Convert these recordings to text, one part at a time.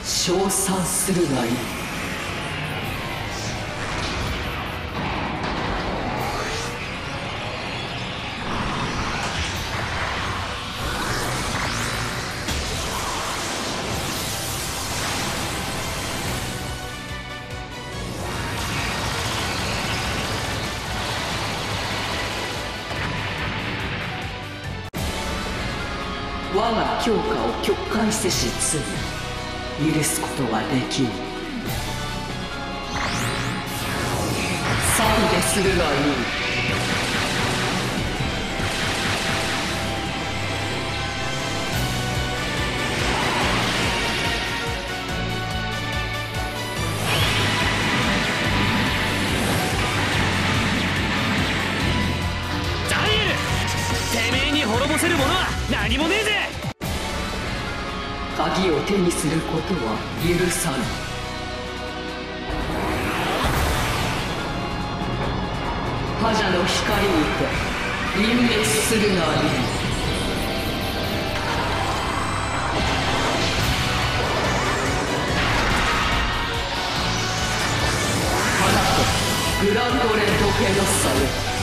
称賛するがいい。我が強化を曲解せし罪、許すことはできぬ。懺悔するがいい。 ザイエル、てめえに滅ぼせるものは何もねえぜ。 鍵を手にすることは許さぬ。覇者の光にて隠滅するがいい。放てグランドレッドフェノッサよ。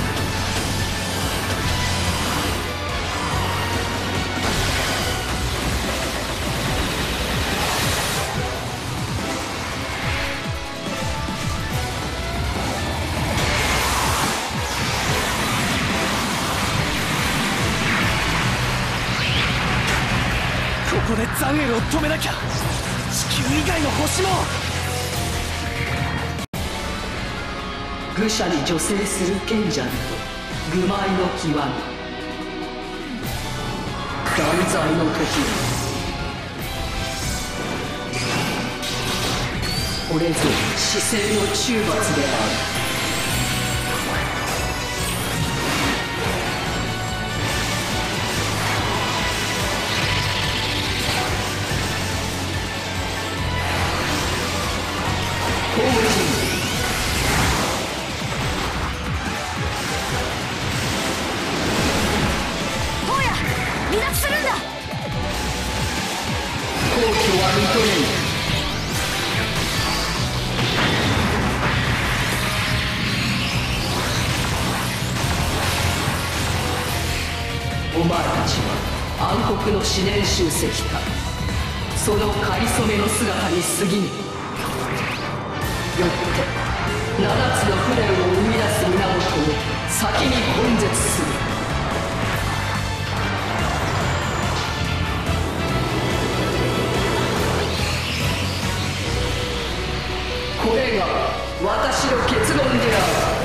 ここでザンエルを止めなきゃ。地球以外の星も。 愚者に助成する賢者など愚昧の極み。断罪の時これぞ至聖の中罰である。皇居は認めぬ。お前たちは暗黒の思念集石か。そのかりそめの姿に過ぎぬ。よって7つの船を生み出す源を先に根絶する。これが私の結論である。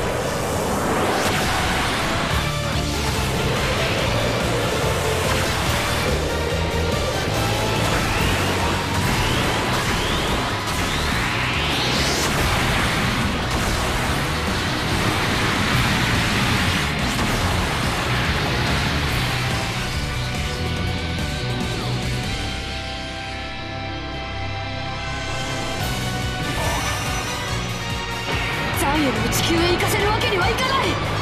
ザイエルを地球へ行かせるわけにはいかない。